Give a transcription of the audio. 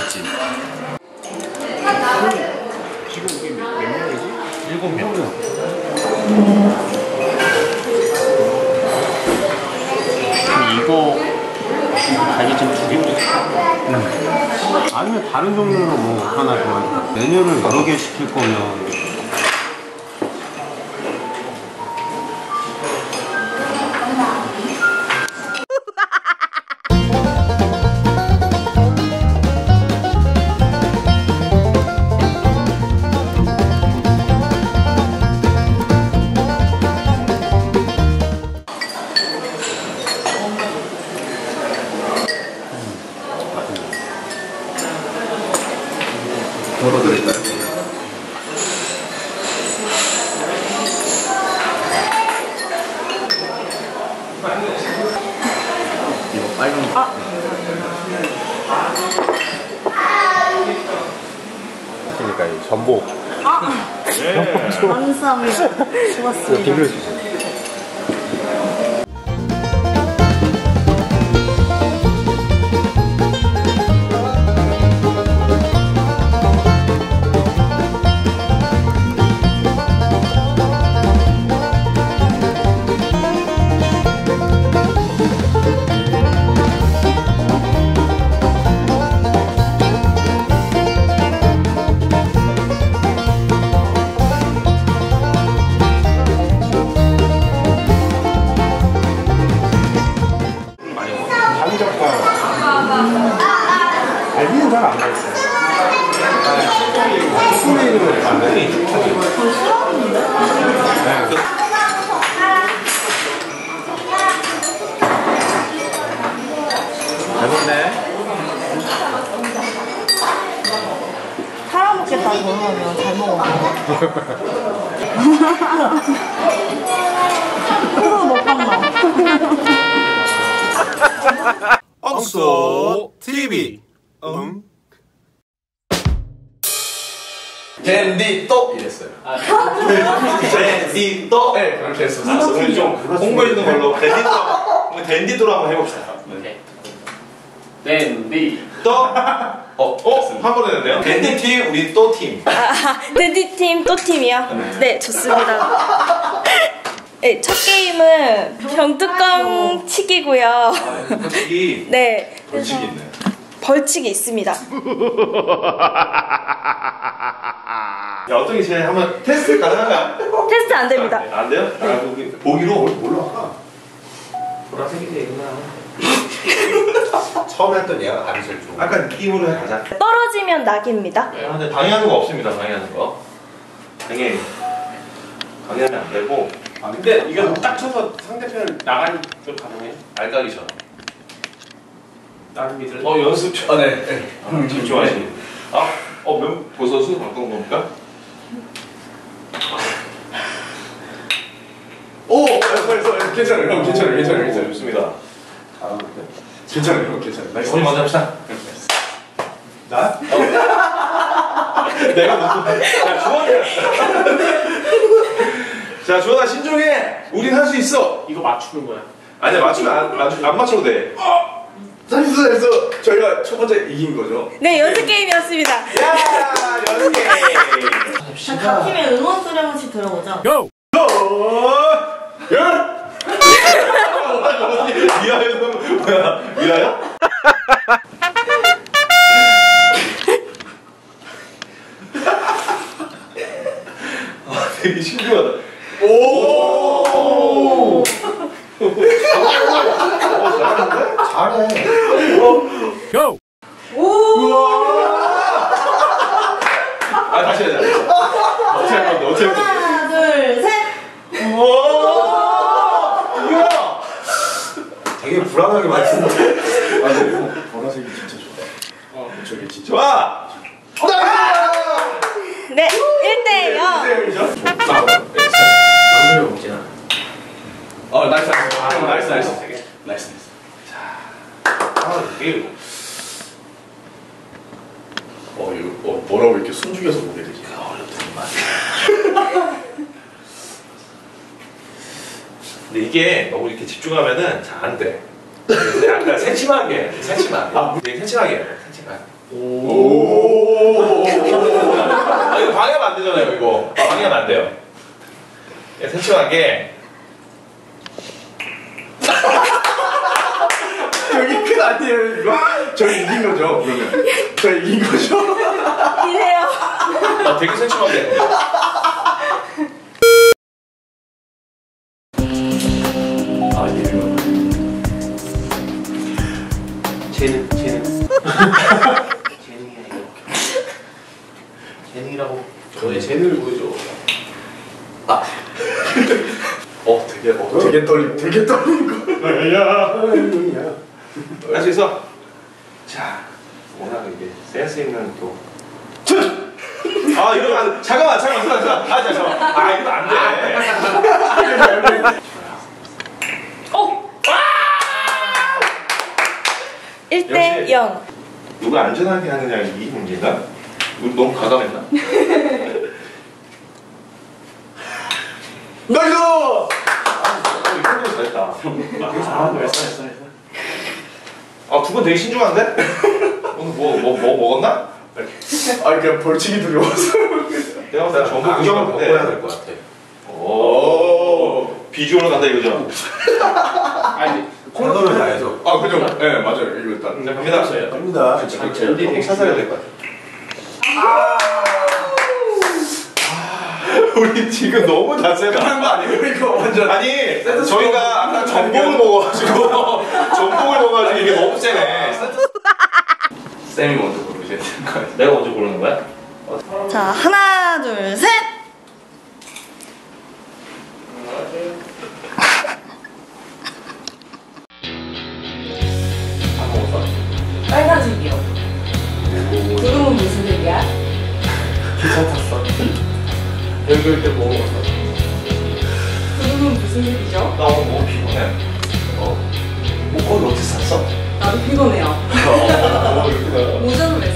있지. 지금 우리 몇 명이지? 7명. 이거 자기 좀 줄이고 아니면 다른 종류로 뭐 하나 더 메뉴를 여러 개 시킬 거면 덜어드릴까요? 이거 빨간 거. 그러니까 이 전복. 감사합니다. 고맙습니다. 비벼 주세요. 알비는 잘 안 먹었어요. 수메이는 안 돼. 잘 먹네. 팔아먹겠다 그러면 잘 먹어. 그거 먹방나. 엉소 TV. 댄디또 이랬어요. 댄디또. 네, 그렇게 했었어요. 오늘 좀 홍보해주는 걸로 댄디또로 한번 해봅시다. 네. 댄디또. 한 번 했는데요. 댄디팀 우리 또 팀. 댄디팀 또 팀이요? 네, 좋습니다. 네, 첫 게임은 병뚜껑 치기고요. 벌칙이. 네. 벌칙이 있네. 벌칙이 있습니다. 야, 어떤 게 제일 한번 테스트 가능한가요? 테스트 안 됩니다. 안 돼요? 아, 보기로 뭘로 할까? 보라색이 되구나. 처음 했던 얘가 감이 제일 좋은. 약간 느낌으로 가자. 떨어지면 낙입니다. 네, 근데 방해하는 거 없습니다. 방해하는 거. 방해하면 안 되고. 아 근데 이거 딱 쳐서 상대편을 나가는 좀 가능해요? 알까기처럼. 다른 미들. 연습. 네. 지금 좋아하시네. 벌써 순서 바꾼 겁니까? 오! 괜찮아요 형 괜찮아요 좋습니다. 잘하는데? 괜찮아요 형 괜찮아요. 우리 먼저 합시다. 나? 내가 놓고. 자, 주원이야. 자, 주원아 신중해. 우린 할 수 있어. 이거 맞추는 거야. 아니야, 맞추면 안 맞춰도 돼. 잘했어. 저희가 첫 번째 이긴 거죠? 네, 연습 게임이었습니다. 야, 연습. 각 팀의 응원 소리 한 번씩 들어보죠. 미아요? 뭐야? 미아요? 되게 신기하다. 오! 잘해. 고! 다시 하자. 어떻게 할 건데? 하나, 둘, 셋. 이야! 되게 불안하게 맞추는데. 보라색이 진짜 좋아. 저게 진짜. 좋아! 네, 1대0. 남들이 없잖아. 나이스. 이게 이거 뭐라고 이렇게 숨죽여서 보게 되지? 어렵더니만. 근데 이게 너무 이렇게 집중하면은 잘 안 돼. 그래서 약간 세심하게. 되게 세심하게 해야 돼. 세심하게. 오. 아, 이거 방해하면 안 되잖아요, 이거. 방해하면 안 돼요. 예, 세심하게. 여기 끝 아니에요 이거? 저 이긴 거죠 그러면? 저 이긴 거죠? 이세요. 되게 세심하게. 아 이거 재능 재능이야 이거 재능이라고 저의 재능을 보여줘. 되게 떨리는 거 야 할 수 있어? 자, 워낙 이게 센스 있는 또. 아, 이러면 안 돼. 잠깐만. 잠깐만. 아, 이러면 안 돼. 오. 1대 0. 누가 안전하게 하느냐 이 문제인가? 우리 너무 과감했나? 나이스! 이거 잘했다. 했어 아, 두 분 되게 신중한데? 오늘 뭐 먹었나? 아 그냥 벌칙이 두려워서 내가 봤을 때 전부 안경을 그건데. 바꿔야 될 것 같아. 오, 비주얼로 간다 이거죠? 아니 최선을 다해서. 아 그죠? 네 맞아요 이거 일단 자, 갑니다. 갑니다. 젤리 되게 찾아야 될 것 같아. 우리 지금 너무 자세가 끝난 거 아니에요 이거 완전 아니 저희가 아까 전복을 먹어가지고 전복을 먹어가지고 이게 너무 세네. 쌤이 먼저 고르셔야 되는 거 아니에요? 내가 먼저 고르는 거야? 자, 하나, 둘, 셋. 다 먹었어? 빨간색이요. 구름은 무슨 색이야? 기차 탔어 여기 때 먹었어. 구름은 무슨 색이죠? 나 오늘 너무 피곤해. 목걸이 어디서 샀어? 나도 피곤해요. 이렇게 모자는 왜